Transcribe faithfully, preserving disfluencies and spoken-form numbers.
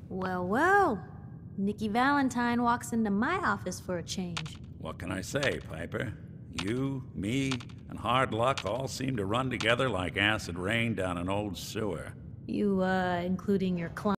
Well, well. Nikki Valentine walks into my office for a change. What can I say, Piper? You, me, and hard luck all seem to run together like acid rain down an old sewer. You, uh, including your client?